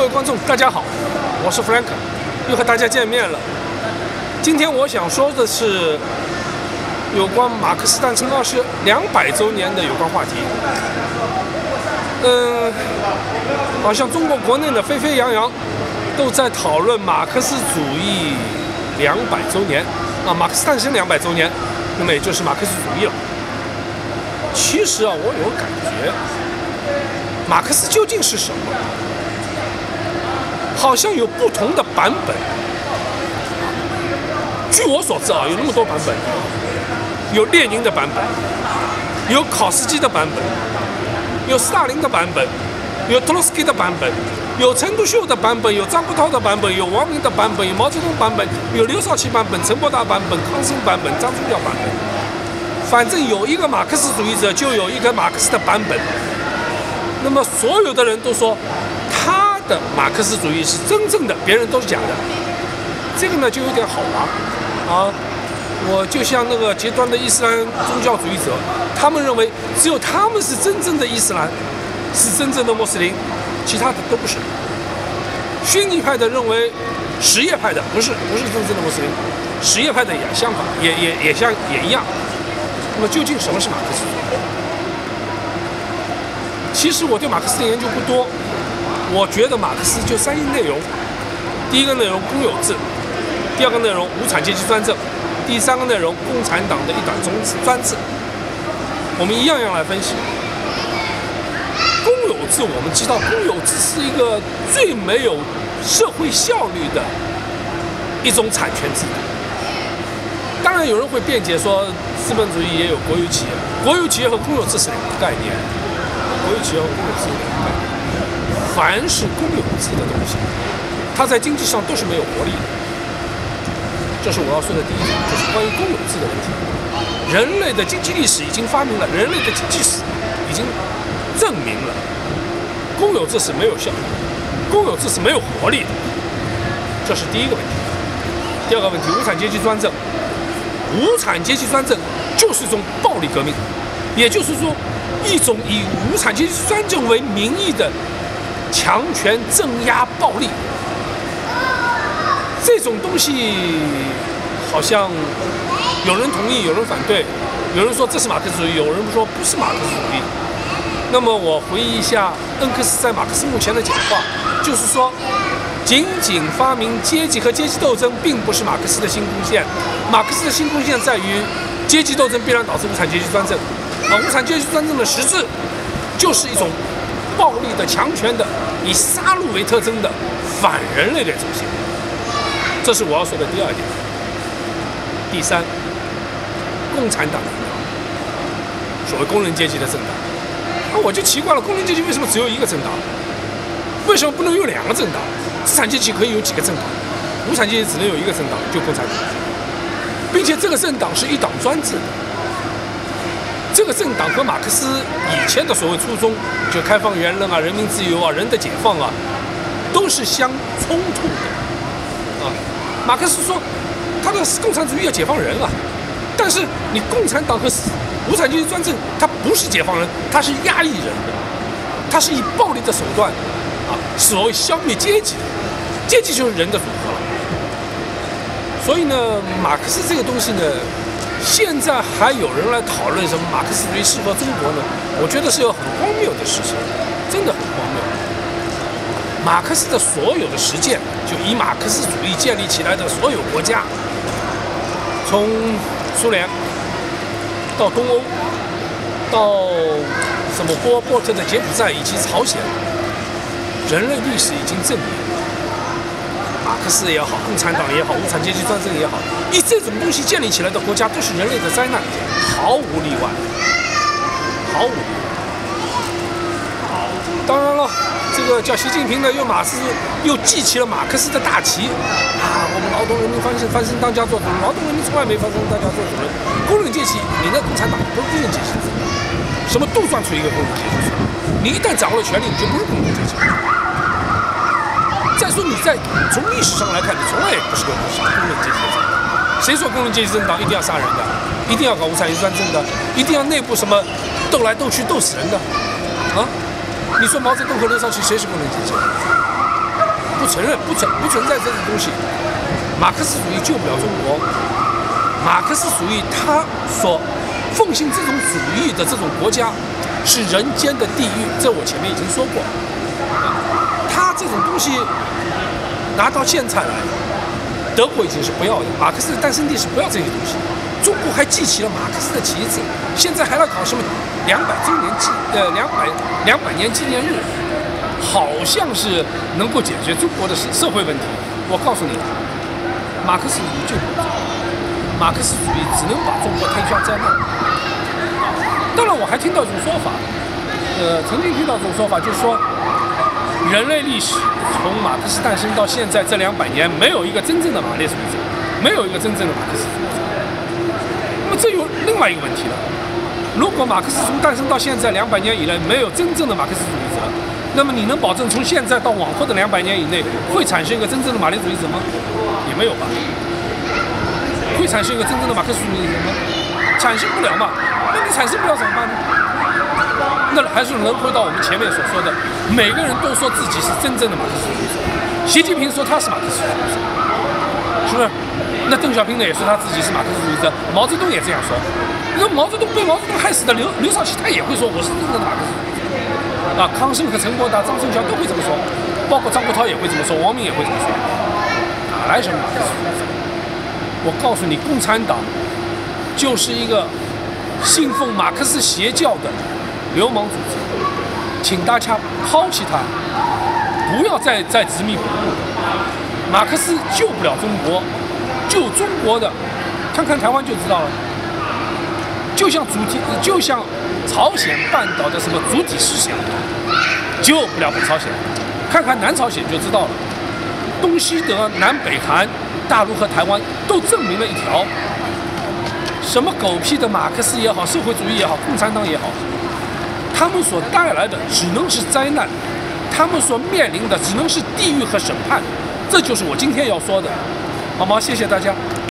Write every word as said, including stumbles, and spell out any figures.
各位观众，大家好，我是 Frank， 又和大家见面了。今天我想说的是有关马克思诞生二十两百周年的有关话题。嗯，好像中国国内的沸沸扬扬都在讨论马克思主义两百周年啊，马克思诞生两百周年，那么也就是马克思主义了。其实啊，我有感觉，马克思究竟是什么？好像有不同的版本。据我所知啊，有那么多版本，有列宁的版本，有考斯基的版本，有斯大林的版本，有托洛斯基的版本，有陈独秀的版本，有张国焘的版本，有王明的版本，有毛泽东版本，有刘少奇版本，陈伯达版本，康生版本，张宗耀版本。反正有一个马克思主义者，就有一个马克思的版本。那么所有的人都说他的马克思主义是真正的，别人都是假的。这个呢就有点好玩啊！我就像那个极端的伊斯兰宗教主义者，他们认为只有他们是真正的伊斯兰，是真正的穆斯林，其他的都不是。逊尼派的认为什叶派的不是不是真正的穆斯林，什叶派的也相反，也也也像也一样。那么究竟什么是马克思主义？其实我对马克思的研究不多，我觉得马克思就三一内容：第一个内容公有制，第二个内容无产阶级专政，第三个内容共产党的一党专制专制。我们一样样来分析。公有制，我们知道公有制是一个最没有社会效率的一种产权制度。当然有人会辩解说，资本主义也有国有企业，国有企业和公有制是两个概念，国有企业和公有制是两个概念。凡是公有制的东西，它在经济上都是没有活力的。这是我要说的第一点，就是关于公有制的问题。人类的经济历史已经发明了，人类的经济史已经证明了，公有制是没有效率，公有制是没有活力的。这是第一个问题。第二个问题，无产阶级专政。无产阶级专政就是一种暴力革命，也就是说，一种以无产阶级专政为名义的强权镇压暴力。这种东西好像有人同意，有人反对，有人说这是马克思主义，有人说不是马克思主义。那么我回忆一下恩格斯在马克思墓前的讲话，就是说，仅仅发明阶级和阶级斗争并不是马克思的新贡献，马克思的新贡献在于阶级斗争必然导致无产阶级专政，而无产阶级专政的实质就是一种暴力的、强权的、以杀戮为特征的反人类的东西。这是我要说的第二点。第三，共产党所谓工人阶级的政党，那我就奇怪了，工人阶级为什么只有一个政党？为什么不能有两个政党？资产阶级可以有几个政党，无产阶级只能有一个政党，就共产党，并且这个政党是一党专制的。这个政党和马克思以前的所谓初衷，就开放言论啊、人民自由啊、人的解放啊，都是相冲突的啊。马克思说，他的共产主义要解放人啊，但是你共产党和无产阶级专政，它不是解放人，它是压抑人的，它是以暴力的手段。啊，所谓消灭阶级，阶级就是人的组合了。所以呢，马克思这个东西呢，现在还有人来讨论什么马克思主义适合中国呢？我觉得是有很荒谬的事情，真的很荒谬。马克思的所有的实践，就以马克思主义建立起来的所有国家，从苏联到东欧，到什么波波特的柬埔寨以及朝鲜。人类历史已经证明，马克思也好，共产党也好，无产阶级专政也好，以这种东西建立起来的国家都是人类的灾难，毫无例外，毫无例外。当然了，这个叫习近平呢，又马斯又记起了马克思的大旗啊，我们劳动人民翻身翻身当家做主人，劳动人民从来没翻身当家做主人，工人阶级，你那共产党不是工人阶级，什么杜撰出一个工人阶级出来，你一旦掌握了权力，你就不是工人阶级。再说你在从历史上来看，你从来也不是个工人阶级政党。谁说工人阶级政党一定要杀人的，一定要搞无产阶级专政的，一定要内部什么斗来斗去斗死人的啊？你说毛泽东和刘少奇谁是工人阶级？ 承认，不存不存在这种东西。马克思主义救不了中国。马克思主义它所奉行这种主义的这种国家是人间的地狱，这我前面已经说过。他这种东西拿到现在来，德国已经是不要的，马克思的诞生地是不要这些东西。中国还记起了马克思的旗帜，现在还来搞什么两百周年纪呃两百两百年纪念日，好像是能够解决中国的社会问题。我告诉你，马克思主义就不能，马克思主义只能把中国推向灾难。当然，我还听到一种说法，呃，曾经听到一种说法，就是说，人类历史从马克思诞生到现在这两百年，没有一个真正的马列主义者，没有一个真正的马克思主义者。那么这有另外一个问题了，如果马克思从诞生到现在两百年以来没有真正的马克思主义者，那么你能保证从现在到往后的两百年以内会产生一个真正的马列主义者吗？也没有吧。会产生一个真正的马克思主义者吗？产生不了嘛。那你产生不了怎么办呢？那还是能回到我们前面所说的，每个人都说自己是真正的马克思主义者。习近平说他是马克思主义者，是不是？那邓小平呢也说他自己是马克思主义者，毛泽东也这样说。那毛泽东被毛泽东害死的刘刘少奇，他也会说我是真正的马克思主义者。啊，康生和陈伯达、张春桥都会这么说，包括张国焘也会这么说，王明也会这么说。哪来什么马克思主义者？我告诉你，共产党就是一个信奉马克思邪教的流氓组织，请大家抛弃它，不要再再执迷不悟。马克思救不了中国，救中国的，看看台湾就知道了。就像主体，就像朝鲜半岛的什么主体思想，救不了北朝鲜。看看南朝鲜就知道了，东西德、南北韩、大陆和台湾都证明了一条：什么狗屁的马克思也好，社会主义也好，共产党也好，他们所带来的只能是灾难，他们所面临的只能是地狱和审判。这就是我今天要说的，好吗？谢谢大家。